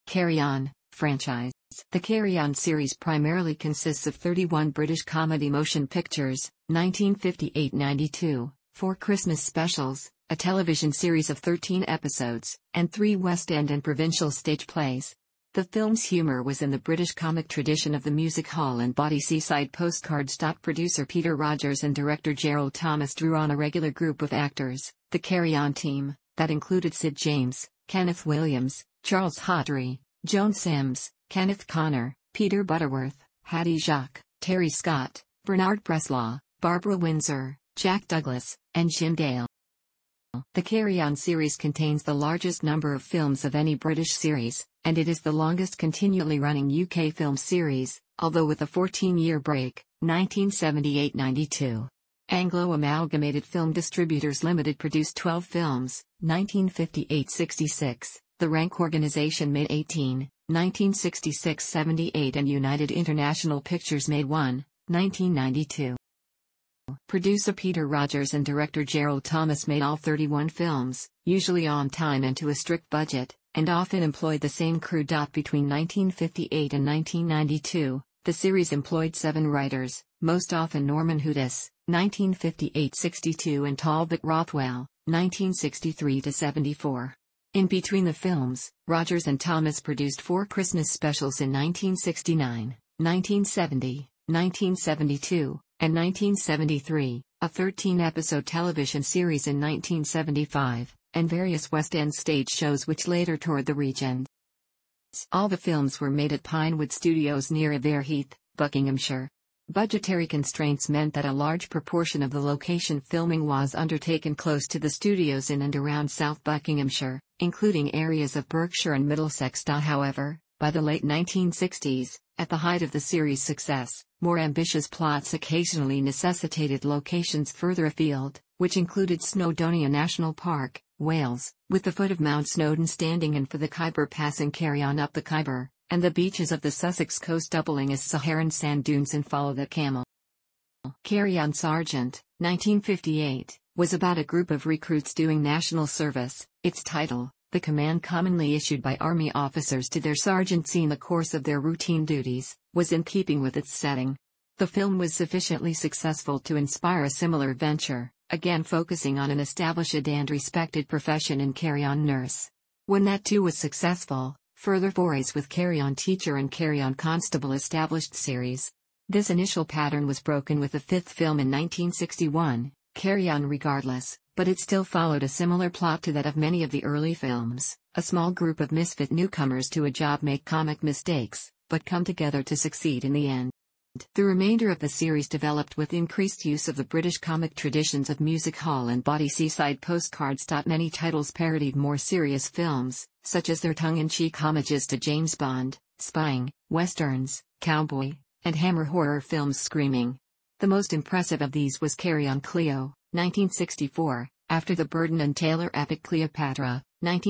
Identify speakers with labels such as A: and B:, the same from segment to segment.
A: Carry On franchise. The Carry On series primarily consists of 31 British comedy motion pictures, 1958-92, 4 Christmas specials, a television series of 13 episodes, and 3 West End and provincial stage plays. The film's humor was in the British comic tradition of the music hall and bawdy seaside postcards. Producer Peter Rogers and director Gerald Thomas drew on a regular group of actors, the Carry On team, that included Sid James, Kenneth Williams, Charles Hawtrey, Joan Sims, Kenneth Connor, Peter Butterworth, Hattie Jacques, Terry Scott, Bernard Bresslaw, Barbara Windsor, Jack Douglas, and Jim Dale. The Carry On series contains the largest number of films of any British series, and it is the longest continually running UK film series, although with a 14-year break, 1978-92. Anglo Amalgamated Film Distributors Limited produced 12 films, 1958-66, The Rank Organisation made 18, 1966-78, and United International Pictures made 1, 1992. Producer Peter Rogers and director Gerald Thomas made all 31 films, usually on time and to a strict budget, and often employed the same crew. Between 1958 and 1992, the series employed 7 writers, most often Norman Hudis, 1958-62, and Talbot Rothwell, 1963-74. In between the films, Rogers and Thomas produced 4 Christmas specials in 1969, 1970, 1972, and 1973, a 13-episode television series in 1975, and various West End stage shows which later toured the region. All the films were made at Pinewood Studios near Averheath, Buckinghamshire. Budgetary constraints meant that a large proportion of the location filming was undertaken close to the studios in and around South Buckinghamshire, including areas of Berkshire and Middlesex. However, by the late 1960s, at the height of the series' success, more ambitious plots occasionally necessitated locations further afield, which included Snowdonia National Park, Wales, with the foot of Mount Snowdon standing in for the Khyber Pass and Carry On up the Khyber, and the beaches of the Sussex coast doubling as Saharan sand dunes and Follow the Camel. Carry On Sergeant, 1958, was about a group of recruits doing national service. Its title, the command commonly issued by Army officers to their sergeants in the course of their routine duties, was in keeping with its setting. The film was sufficiently successful to inspire a similar venture, again focusing on an established and respected profession in Carry On Nurse. When that too was successful, further forays with Carry On Teacher and Carry On Constable established series. This initial pattern was broken with the 5th film in 1961, Carry On Regardless, but it still followed a similar plot to that of many of the early films. A small group of misfit newcomers to a job make comic mistakes, but come together to succeed in the end. The remainder of the series developed with increased use of the British comic traditions of music hall and bawdy seaside postcards. Many titles parodied more serious films, such as their tongue-in-cheek homages to James Bond, spying, westerns, cowboy, and hammer horror films. Screaming. The most impressive of these was Carry On Cleo, 1964, after the Burden and Taylor epic Cleopatra,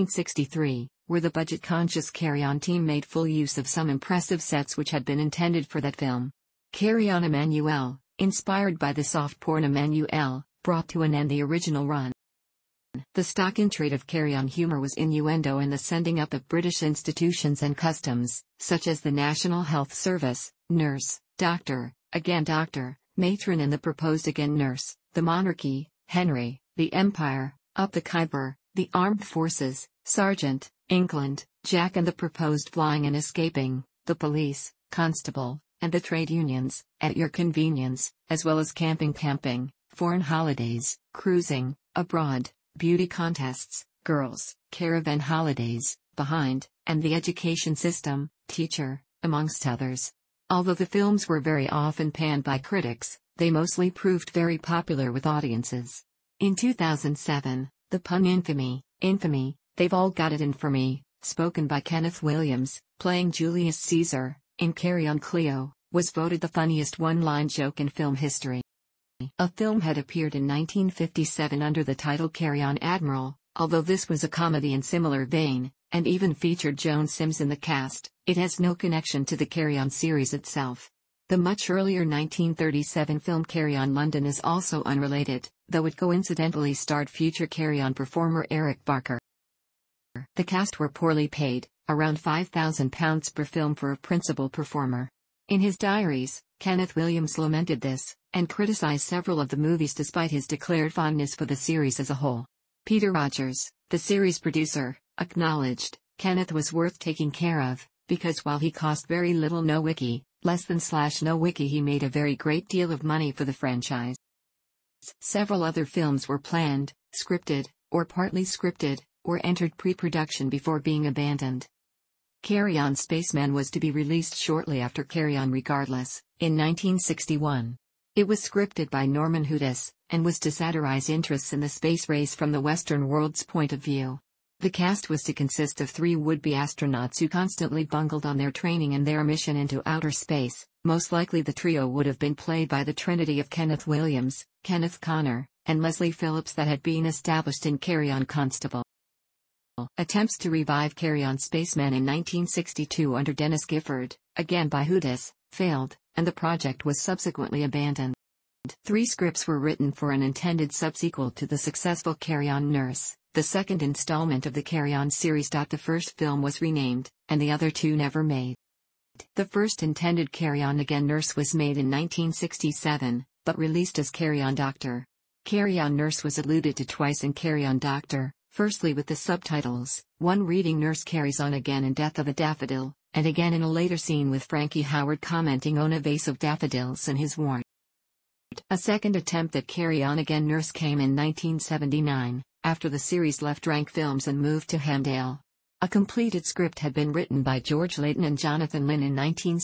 A: 1963, where the budget-conscious Carry On team made full use of some impressive sets which had been intended for that film. Carry On Emmanuel, inspired by the soft porn Emmanuel, brought to an end the original run. The stock-in-trade of Carry On humor was innuendo and the sending up of British institutions and customs, such as the National Health Service, nurse, doctor, again doctor, matron and the proposed again nurse, the monarchy, Henry, the empire, up the Khyber, the armed forces, sergeant, England, Jack and the proposed flying and escaping, the police, constable, and the trade unions, at your convenience, as well as camping, foreign holidays, cruising, abroad, beauty contests, girls, caravan holidays, behind, and the education system, teacher, amongst others. Although the films were very often panned by critics, they mostly proved very popular with audiences. In 2007, the pun infamy, they've all got it in for me, spoken by Kenneth Williams, playing Julius Caesar, in Carry On Cleo, was voted the funniest one-line joke in film history. A film had appeared in 1957 under the title Carry On Admiral, although this was a comedy in similar vein, and even featured Joan Sims in the cast. It has no connection to the Carry On series itself. The much earlier 1937 film Carry On London is also unrelated, though it coincidentally starred future Carry On performer Eric Barker. The cast were poorly paid, around £5,000 per film for a principal performer. In his diaries, Kenneth Williams lamented this, and criticized several of the movies despite his declared fondness for the series as a whole. Peter Rogers, the series producer, acknowledged, Kenneth was worth taking care of, because while he cost very little no wiki, less than no wiki, he made a very great deal of money for the franchise. Several other films were planned, scripted, or partly scripted, or entered pre-production before being abandoned. Carry On Spaceman was to be released shortly after Carry On Regardless, in 1961. It was scripted by Norman Hutis, and was to satirize interests in the space race from the Western world's point of view. The cast was to consist of 3 would-be astronauts who constantly bungled on their training and their mission into outer space. Most likely the trio would have been played by the trinity of Kenneth Williams, Kenneth Connor, and Leslie Phillips that had been established in Carry On Constable. Attempts to revive Carry On Spaceman in 1962 under Dennis Gifford, again by Hutis, failed, and the project was subsequently abandoned. 3 scripts were written for an intended subsequel to the successful Carry On Nurse, the second installment of the Carry On series. The first film was renamed, and the other 2 never made. The first intended Carry On Again Nurse was made in 1967, but released as Carry On Doctor. Carry On Nurse was alluded to twice in Carry On Doctor, firstly with the subtitles, one reading Nurse Carries On Again in Death of a Daffodil, and again in a later scene with Frankie Howerd commenting on a vase of daffodils in his ward. A second attempt at Carry On Again Nurse came in 1979, after the series left Rank Films and moved to Hemdale. A completed script had been written by George Layton and Jonathan Lynn in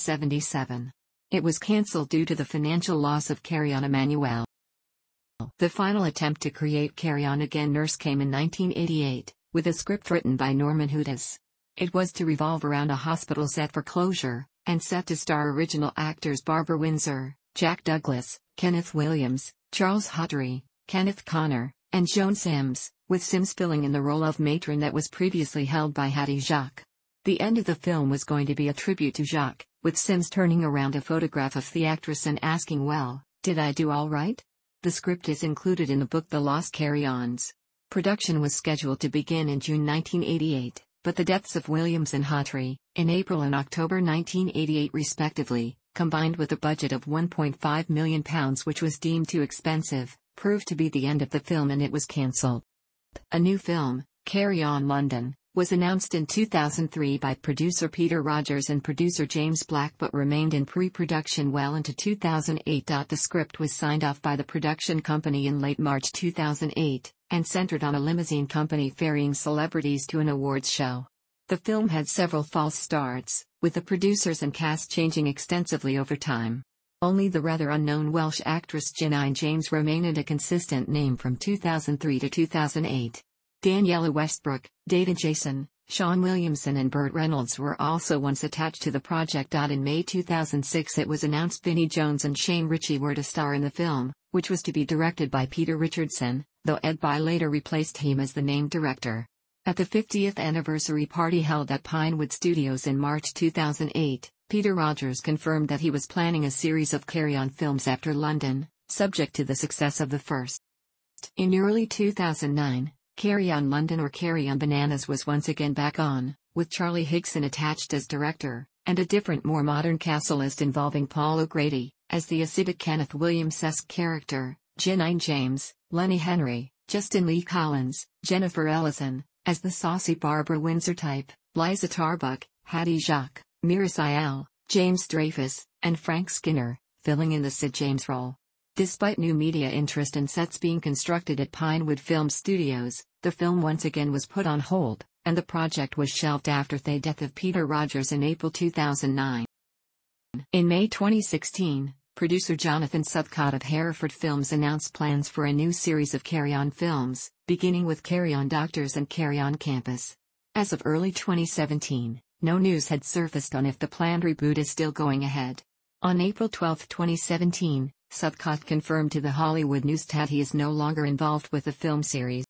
A: 1977. It was cancelled due to the financial loss of Carry On Emmanuel. The final attempt to create Carry On Again Nurse came in 1988, with a script written by Norman Hutis. It was to revolve around a hospital set for closure, and set to star original actors Barbara Windsor, Jack Douglas, Kenneth Williams, Charles Hawtrey, Kenneth Connor, and Joan Sims, with Sims filling in the role of matron that was previously held by Hattie Jacques. The end of the film was going to be a tribute to Jacques, with Sims turning around a photograph of the actress and asking, "Well, did I do all right?" The script is included in the book The Lost Carry-Ons. Production was scheduled to begin in June 1988, but the deaths of Williams and Hawtrey, in April and October 1988 respectively, combined with a budget of £1.5 million which was deemed too expensive, proved to be the end of the film and it was cancelled. A new film, Carry On London, was announced in 2003 by producer Peter Rogers and producer James Black but remained in pre-production well into 2008. The script was signed off by the production company in late March 2008, and centered on a limousine company ferrying celebrities to an awards show. The film had several false starts, with the producers and cast changing extensively over time. Only the rather unknown Welsh actress Janine James remained a consistent name from 2003 to 2008. Daniela Westbrook, Data Jason, Sean Williamson and Burt Reynolds were also once attached to the project. In May 2006 it was announced Vinnie Jones and Shane Ritchie were to star in the film, which was to be directed by Peter Richardson, though Ed By later replaced him as the named director. At the 50th anniversary party held at Pinewood Studios in March 2008, Peter Rogers confirmed that he was planning a series of Carry On films after London, subject to the success of the first. In early 2009, Carry On London or Carry On Bananas was once again back on, with Charlie Higson attached as director, and a different more modern cast list involving Paul O'Grady, as the acidic Kenneth Williams-esque character, Janine James, Lenny Henry, Justin Lee Collins, Jennifer Ellison, as the saucy Barbara Windsor type, Liza Tarbuck, Hattie Jacques, Mira Sayal, James Dreyfus, and Frank Skinner, filling in the Sid James role. Despite new media interest and sets being constructed at Pinewood Film Studios, the film once again was put on hold, and the project was shelved after the death of Peter Rogers in April 2009. In May 2016, producer Jonathan Southcott of Hereford Films announced plans for a new series of Carry On films, beginning with Carry On Doctors and Carry On Campus. As of early 2017, no news had surfaced on if the planned reboot is still going ahead. On April 12, 2017, Southcott confirmed to The Hollywood News that he is no longer involved with the film series.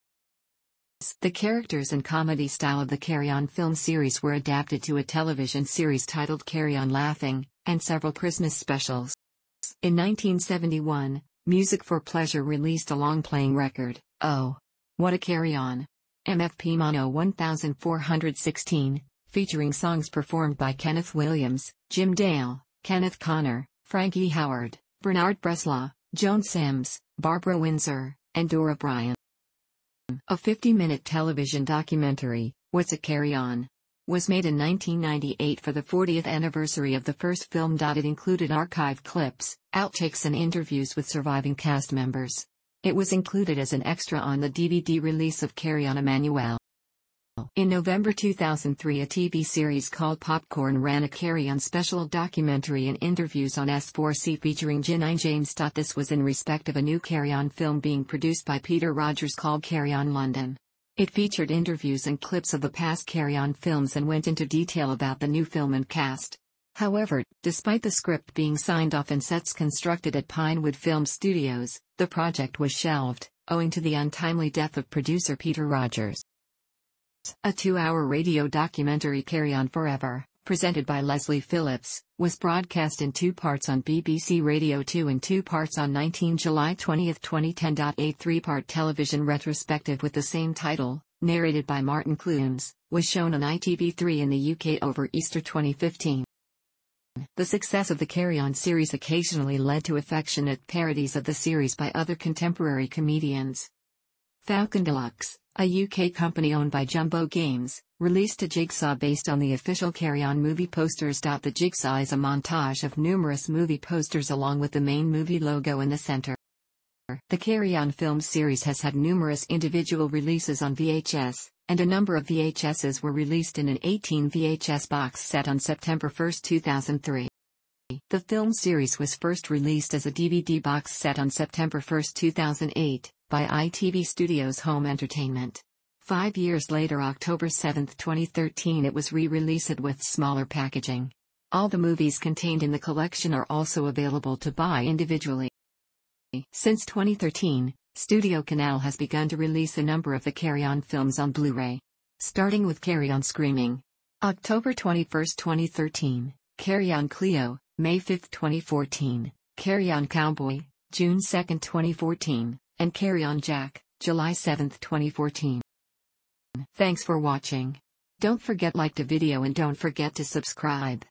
A: The characters and comedy style of the Carry On film series were adapted to a television series titled Carry On Laughing, and several Christmas specials. In 1971, Music for Pleasure released a long-playing record, Oh, What a Carry On! MFP Mono 1416, featuring songs performed by Kenneth Williams, Jim Dale, Kenneth Connor, Frankie Howard, Bernard Bresslaw, Joan Sims, Barbara Windsor, and Dora Bryan. A 50-minute television documentary, What's a Carry On?, was made in 1998 for the 40th anniversary of the first film. It included archive clips, outtakes and interviews with surviving cast members. It was included as an extra on the DVD release of Carry On Emmanuel. In November 2003, a TV series called Popcorn ran a Carry On special documentary and interviews on S4C featuring Janine James. This was in respect of a new Carry On film being produced by Peter Rogers called Carry On London. It featured interviews and clips of the past Carry On films and went into detail about the new film and cast. However, despite the script being signed off and sets constructed at Pinewood Film Studios, the project was shelved, owing to the untimely death of producer Peter Rogers. A 2-hour radio documentary, Carry On Forever, presented by Leslie Phillips, was broadcast in 2 parts on BBC Radio 2 and 2 parts on 19 July 20, 2010. A 3-part television retrospective with the same title, narrated by Martin Clunes, was shown on ITV3 in the UK over Easter 2015. The success of the Carry On series occasionally led to affectionate parodies of the series by other contemporary comedians. Falcon Deluxe, a UK company owned by Jumbo Games, released a jigsaw based on the official Carry On movie posters. The jigsaw is a montage of numerous movie posters along with the main movie logo in the center. The Carry On film series has had numerous individual releases on VHS, and a number of VHSs were released in an 18 VHS box set on September 1, 2003. The film series was first released as a DVD box set on September 1, 2008, by ITV Studios Home Entertainment. 5 years later, October 7, 2013, it was re-released with smaller packaging. All the movies contained in the collection are also available to buy individually. Since 2013, Studio Canal has begun to release a number of the Carry On films on Blu-ray. Starting with Carry On Screaming, October 21, 2013, Carry On Cleo, May 5, 2014, Carry On Cowboy, June 2, 2014, and Carry On Jack, July 7, 2014. Thanks for watching. Don't forget to like the video and don't forget to subscribe.